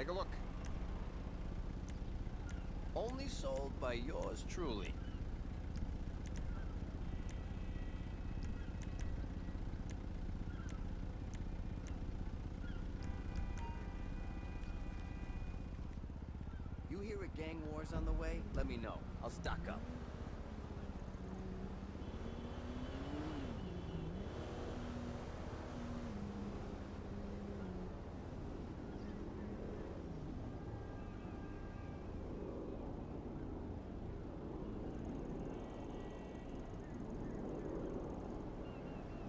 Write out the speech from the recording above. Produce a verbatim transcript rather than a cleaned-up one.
Take a look. Only sold by yours truly. You hear a gang war's on the way? Let me know. I'll stock up.